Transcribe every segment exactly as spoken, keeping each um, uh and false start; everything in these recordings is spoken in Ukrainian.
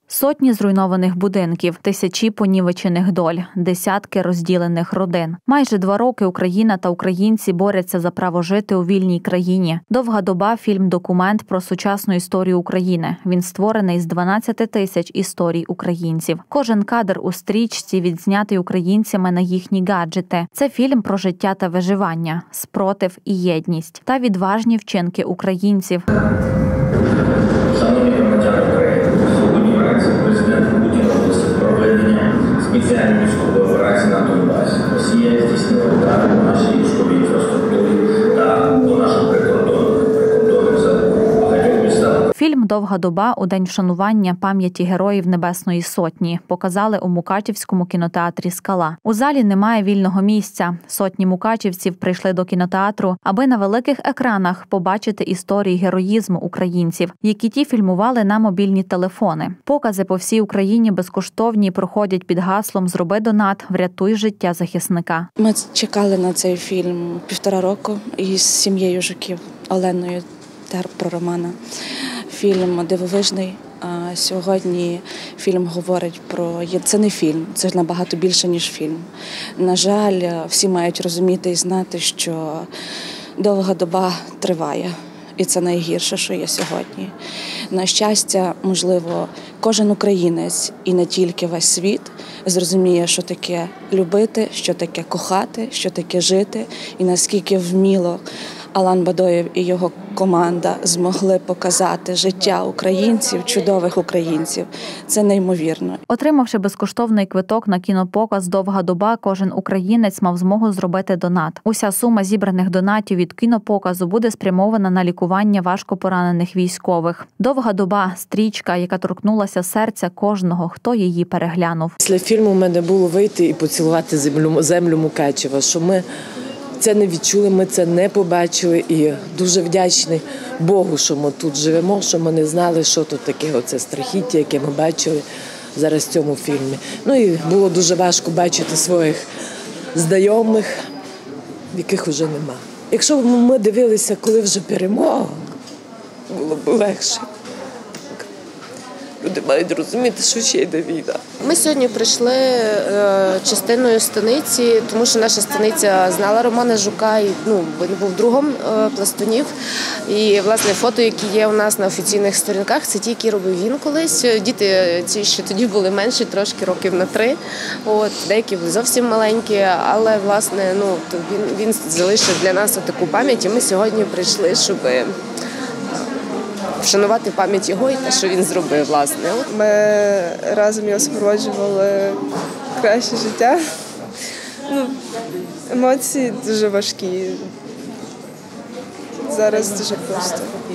Сотні зруйнованих будинків, тисячі понівечених доль, десятки розділених родин. Майже два роки Україна та українці борються за право жити у вільній країні. «Довга доба» – фільм-документ про сучасну історію України. Він створений з дванадцяти тисяч історій українців. Кожен кадр у стрічці відзнятий українцями на їхні гаджети. Це фільм про життя та виживання, спротив і єдність та відважні вчинки українців. Шановні громадяни України, сьогодні вранці президент Путін оголосив проведення спеціальної військової операції на Донбасі. Росія здійснила удари по нашій військовій інфраструктурі та по нашим прикордонним прикордонним загонам багатьох містах. Фільм «Довга доба» у день вшанування пам'яті героїв Небесної Сотні показали у Мукачівському кінотеатрі «Скала». У залі немає вільного місця. Сотні мукачівців прийшли до кінотеатру, аби на великих екранах побачити історії героїзму українців, які ті фільмували на мобільні телефони. Покази по всій Україні безкоштовні проходять під гаслом «Зроби донат, врятуй життя захисника». Ми чекали на цей фільм півтора року із сім'єю Жуків, Оленою про Романа. Фільм дивовижний. А сьогодні фільм говорить про... Це не фільм, це набагато більше, ніж фільм. На жаль, всі мають розуміти і знати, що довга доба триває. І це найгірше, що є сьогодні. На щастя, можливо, кожен українець і не тільки весь світ зрозуміє, що таке любити, що таке кохати, що таке жити і наскільки вміло Алан Бадоєв і його команда змогли показати життя українців, чудових українців. Це неймовірно. Отримавши безкоштовний квиток на кінопоказ «Довга доба», кожен українець мав змогу зробити донат. Уся сума зібраних донатів від кінопоказу буде спрямована на лікування важкопоранених військових. «Довга доба» – стрічка, яка торкнулася серця кожного, хто її переглянув. Після фільму в мене було вийти і поцілувати землю, землю Мукачева, що ми це не відчули, ми це не побачили, і дуже вдячні Богу, що ми тут живемо, що ми не знали, що тут таке оце страхіття, яке ми бачили зараз в цьому фільмі. Ну і було дуже важко бачити своїх знайомих, яких вже нема. Якщо б ми дивилися, коли вже перемога, було б легше. Люди мають розуміти, що ще йде війна. Ми сьогодні прийшли частиною станиці, тому що наша станиця знала Романа Жука, і ну, він був другом Пластунів. І, власне, фото, які є у нас на офіційних сторінках, це ті, які робив він колись. Діти ці ще тоді були менші, трошки років на три. От, деякі були зовсім маленькі, але, власне, ну, він, він залишив для нас таку пам'ять, і ми сьогодні прийшли, щоб вшанувати пам'ять його і те, що він зробив, власне. Ми разом його супроводжували краще життя. Ну, емоції дуже важкі. Зараз дуже просто.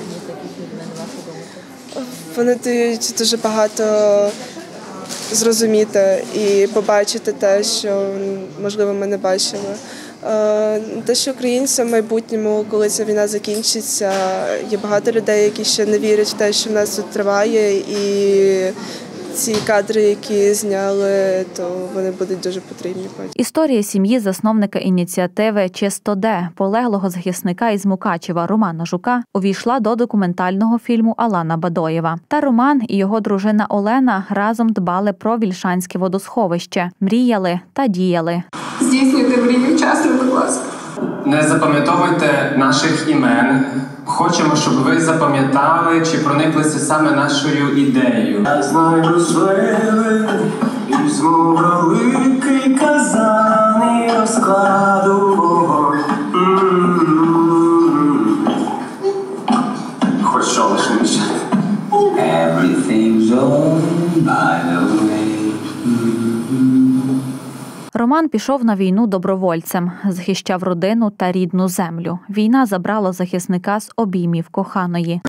Вони дають дуже багато зрозуміти і побачити те, що, можливо, ми не бачили. Те, що українці в майбутньому, коли ця війна закінчиться, є багато людей, які ще не вірять в те, що в нас тут триває, і ці кадри, які зняли, то вони будуть дуже потрібні. Історія сім'ї засновника ініціативи «Чисто Де», полеглого захисника із Мукачева Романа Жука, увійшла до документального фільму Алана Бадоєва. Та Роман і його дружина Олена разом дбали про Вільшанське водосховище, мріяли та діяли. Здійснюйте мрію вчасно, будь ласка. Не запам'ятовуйте наших імен. Хочемо, щоб ви запам'ятали чи прониклися саме нашою ідеєю. Я знайду звели, візьму великий казан і розкладу вогонь. Хоч що лише мішати. Everything's on by the way. Роман пішов на війну добровольцем, захищав родину та рідну землю. Війна забрала захисника з обіймів коханої.